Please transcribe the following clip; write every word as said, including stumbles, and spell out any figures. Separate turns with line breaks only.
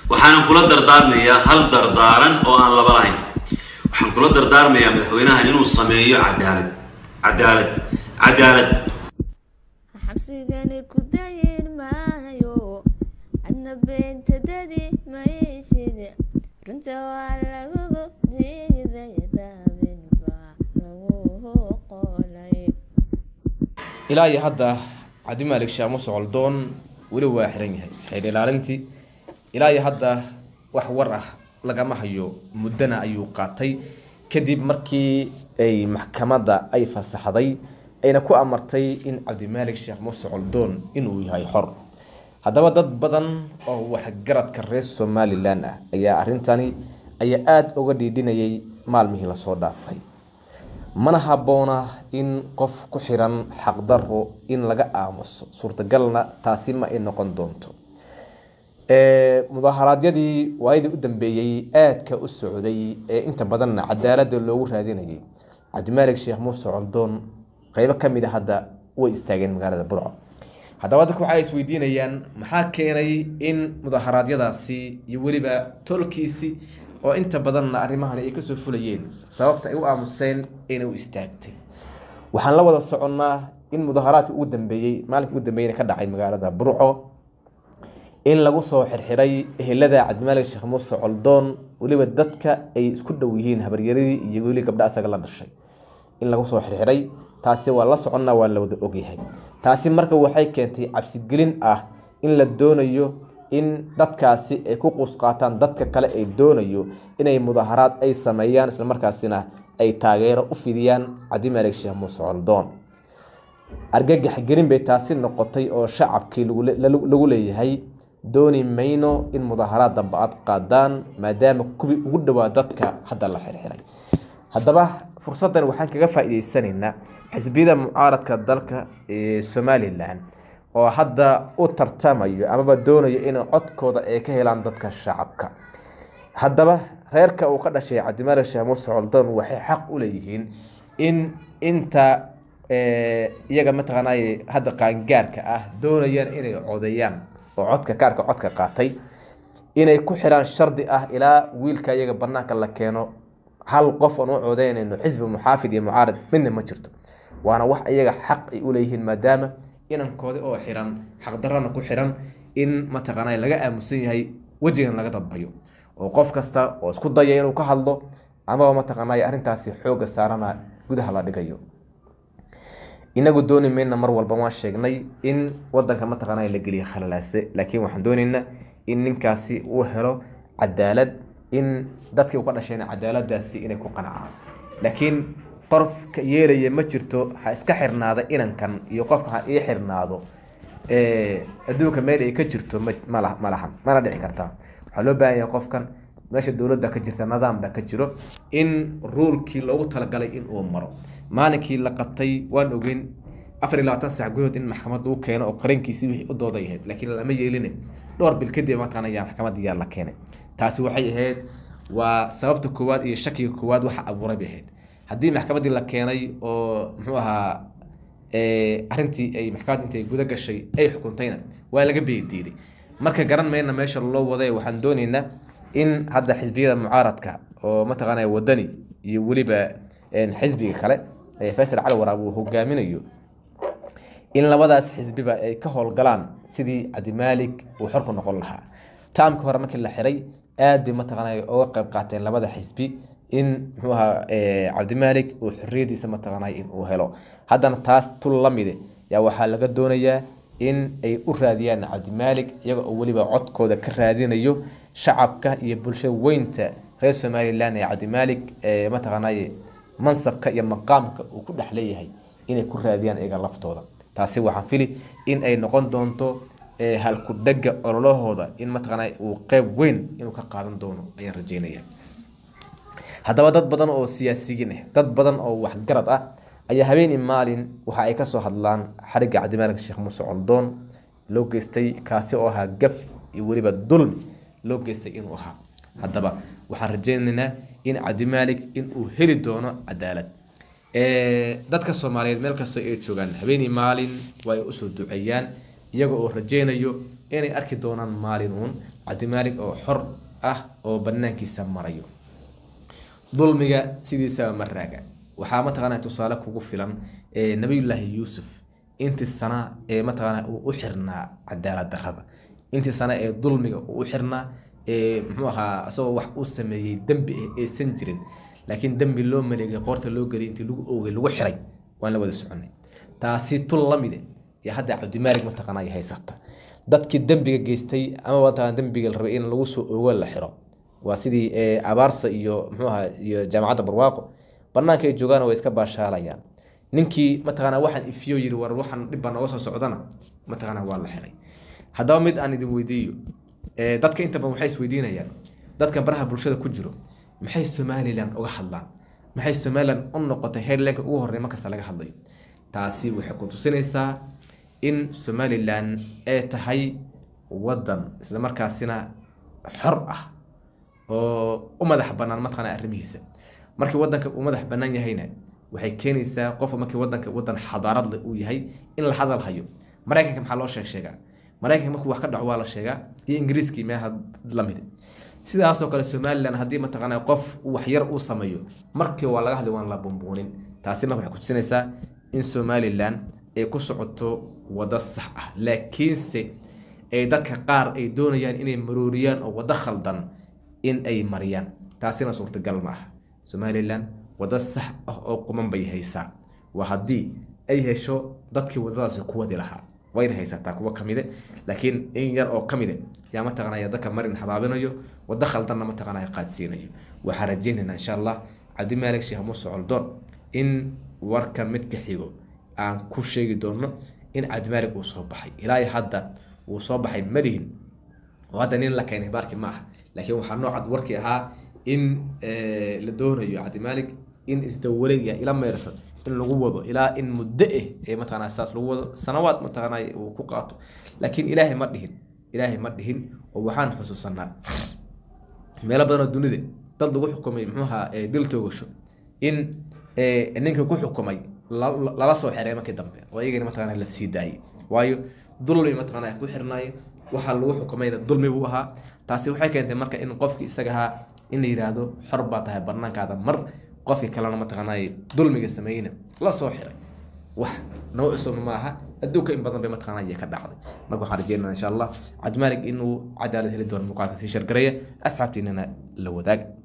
waxaan kula dardaarmayaa hal dardaaran oo aan laba lahayn waxaan kula dardaarmayaa madaxweynaha inuu sameeyo cadaalad cadaalad cadaalad
xabsigani ku dayin maayo adna beenta dadi mayside runta waa lagugu diiday daabin baa lagu qolay
ilaa iyo hadda Cabdi Maalik Sheekh Muuse Coldoon weli waa xiran yahay xeer ilaalintii ilaa iyo hadda wax war ah lagama hayo muddana ayuu qaatay kadib markii ay maxkamadda ay fasaxday ayna ku amartay in Cabdi Maalik Sheekh Muuse Coldoon inuu yahay xor haddaba dad badan oo wax garadka reer Somaliland ah ayaa arintani ayaa aad uga dhiidinayay maalmihii la soo dhaafay mana haboona in qof ku xiran xaq daro in laga aamuso suurtagalna taasi ma ay noqon doonto ee mudaharaadyadii waayadii u dambeeyay aadka u socday ee inta badan cadaalad loogu raadinayay Cabdi Maalik Sheekh Muuse Coldoon qaybo kamid ah hadda way istaageen magaalada Burco haddaba dadku waxay isweydiinayaan maxaa keenay in mudaharaadyadaasi iyo waliba tolkiisi oo inta badan arrimahan ay ka soo fulayeen sababta ay u aamuseen inuu istaagtay waxaan la wada soconnaa in mudaharaadkii ugu dambeeyay maalintii ugu dambeeyay ka dhacay magaalada Burco in lagu soo xirxiray ehelada Cabdi Maalik Sheekh Muuse Coldoon waliba dadka ay isku dhow yihiin habaryaradii iyo wali gabdha asaga la dhashay in lagu soo xirxiray taasi waa la soconnaa waa la wada ogyahay taasi marka waxay keentay cabsi gelin ah in la doonayo in dadkaasi ay ku qusqaataan dadka kale ay doonayo inay mudaharaad ay sameeyaan isla markaasina ay taageero u fidiyaan Cabdi Maalik Sheekh Muuse Coldoon argagax gelin bay taasi noqotay oo shacabkii lagu leeyahay dooni mayno in mudaharaad dambaad qaadaan maadaama kubi ugu dhawaa dadka hadda la xirxiray haddaba fursadan waxaan kaga faa'iideysanaynaa xisbiyada mucaaradka dalka ee Somaliland oo hadda u tartamayo ama doonayo in codkooda ay ka helaan dadka shacabka haddaba reerka uu ka dhashay Cabdi Maalik Sheekh Muuse Coldoon waxay xaq u leeyihiin in inta ee iyaga mataqaanay hadda qaangaarka ah doonayaan inay codeeyaan oo codka kaarka codka qaatay inay ku xiraan shardi ah ilaa wiilka iyaga banaanka la keeno hal qof oo codeynayno xisbi muxaafid iyo mucaarad midna ma jirto waana wax iyaga xaq ay u leeyihiin maadaama inankooda oo xiran xaq darana ku xiran in mataqaanay laga aamusan yahay wajigan laga dadbayo oo qof kasta oo isku dayay inuu ka hadlo ama mataqaanay arintaasi xooga saarana gudaha la dhigayo inagu dooni meena mar walba waan sheegnay in wadanka mataqaanay la galiyo khalalaase laakiin waxaan doonaynaa in ninkaasi uu helo cadaalad in dadkii uu ka dhashayna cadaaladaasi inay ku qanacaan laakiin qofka yeelaya ma jirto ha iska xirnaada inankan iyo qofka ha ii xirnaado ee adduunka meel ay ka jirto ma lahan mana dhici kartaa waxa loo baahan yahay qofkan meesha dawladda ka jirta nidaam baa ka jiro in ruulkii loogu talagalay in uu maro maalinkii la qabtay waan ogeyn afar iyo labaatan saac gudahood in maxkamad lagu keeno oo qarankiisii wixii u dooday ahayd laakiin lama yeelin dhowr bil kadib markaan ayaa maxkamad yaa la keenay taasi waxay ahayd waa sababta koowaad iyo shakiga koowaad waxa abuuray bay ahayd haddii maxkamadii la keenay oo muxuu ahaa ee arintii ay maxkamadda intay guda gashay ay xukuntayna waa laga beediiday marka garan mayna meesha loo waday waxaan doonaynaa in hadda xisbiyada mucaaradka oo mataqaanay wadani iyo waliba xisbiga kale ee Faysal Cali Waraab uu hogaaminayo in labadaas xisbiba ay ka howlgalaan sidii Cabdi Maalik uu xor ku noqon lahaa taamka hore markii la xiray aad bay mataqaanay uga qayb qaateen labada xisbi in muxuu ahaa Cabdi Maalik uu xorriyadiisa mataqaanay in uu helo haddana taas tul lamide yaa waxaa laga doonayaa in ay u raadiyaan Cabdi Maalik iyaga oo waliba codkooda ka raadinayo shacabka iyo bulshada weynta reer Somaliland ee Cabdi Maalik ee mataqaanay mansabka iyo maqaamka uu ku dhaxleeyahay inay ku raadiyaan iyaga laftooda taasi waxaan fili in ay noqon doonto ee hal ku dhaga ololahooda in mataqaanay uu qayb weyn inuu ka qaadan doono ayaan rajeynayaa haddaba dad badan oo siyaasiyiin ah dad badan oo wax garad ah ayaa habeen maalin waxa ay ka soo hadlaan xariga Cabdi Maalik Sheekh Muuse Coldoon loo geystay kaasi oo ahaa gab iyo waliba dulmi loo geystay inuu ahaa haddaba waxaan rajeynaynaa in Cabdi Maalik in uu heli doono cadaalad ee dadka Soomaaliyeed meel kasta ay joogaan habeen maalin way u soo duceeyaan iyaga oo rajeynayo inay arki doonaan maalin uun cabdimaalig oo xor ah oo banaankiisa marayo dulmiga sidiisa maraaga waxaa mataqaanaa tusaale kugu filan ee nabiyullaahi yuusuf intii sana ee mataqaanaa uu u xirnaa cadaalad darrada intii sana ee dulmiga uu u xirnaa ee muxuu ahaa asagoo wax uu sameeyey dembi ah aysan jirin laakiin dembi loo maleegay qoorta loo geliyay intii lagu oogay lagu xiray waan la wada soconay taasi tul lamide ya hadda cabdimaalig mataqaanaa haysata dadkii dembiga geystay ama mataqaanaa dembiga la rabay in lagu soo oogo la xiro waa sidii ee abaarsa iyo muxuu ahaa iyo jaamacadda barwaaqo banaanka ay joogaan way iska baashaalayaan ninkii mataqaanaa waxaan ifiyo yiri war waxaan dhib baan uga soo socdana mataqaanaa waa la xiray haddaba mid aan idin weydiiyo ee dadka inta badan waxay is weydiinayaan dadka baraha bulshada ku jiro maxay Somaliland uga hadlaan maxay Somaliland u noqotay headline ugu horeeya marka laga hadlayo taasi waxay ku tusinaysaa in Somaliland ay tahay wadan isla markaasina xor ah oo u madax banaan mataqaanaa arrimihiisa markii wadanka uu madax banaan yahayna waxay keenaysaa qof markii wadanka wadan xadaarad leh uu yahay in la hadal hayo Mareykanka maxaa loo sheeg sheegaa Mareykanka markuu wax ka dhaco waa la sheegaa iyo Ingiriiskii meelaha la mid sidaas oo kale Somaliland hadii mataqaanaa qof wax yar uu sameeyo markii waa laga hadlay waan la bumbuunin taasi ma waxay ku tusinaysaa in Somaliland ay ku socoto wada sax ah laakiinse ay dadka qaar ay doonayaan inay marooriyaan oo wada khaldan in ay mariyaan taasina suurtagal ma aha Somaliland wada sax ah oo quman bay haysaa waa hadii ay hesho dadkii wadadaas ku wadi lahaa wayna haysataa kuwa kamide laakiin in yar oo kamide yaa mataqaanaa dadka marin xabaabinayo wada khaldanna mataqaanaa qaadsiinayo waxa rajaynaynaa insha Allah cabdimaalig sheekh Muuse Coldoon in warka mid ka xigo aan ku sheegi doono in cabdimaalig uu soo baxay ilaa hadda uu soo baxay madiin oo hadda nin la keenay baarki ma aha laakiin waxa nooc warkii ahaa in la doonayo cabdimaalig in isdawaliga ila meerso in lagu wado ilaa in muddo ah ee mataqaanaa saas lagu wado sanawaad mataqaanaa uu ku qaato laakiin ilaahay ma dhihin ilaahay ma dhihin oo waxaan xusuusanaa meelo badan oo dunida dad lagu xukumay muxuu ahaa ee dil toogasho in ee ninka ku xukumay lala soo xiray markii dambe oo iyagana mataqaanaa la sii daayay waayo dulmi mataqaanaa ku xirnaay waxa lagu xukumayna dulmi buu ahaa taasi waxay keentay marka in qofkii isaga ahaa in la yiraahdo xor baa tahay barnaankaada mar qofkii kalena mataqaanaa dulmiga sameeyna la soo xiray wax nooc soo ma aha adduunka in badan bay mataqaanaa ka dhacday marka waxaan rajaynaynaa insha Allah cabdimaalig inuu cadaalad heli doono muuqaalka si shargareeya asxaabtiina la wadaaga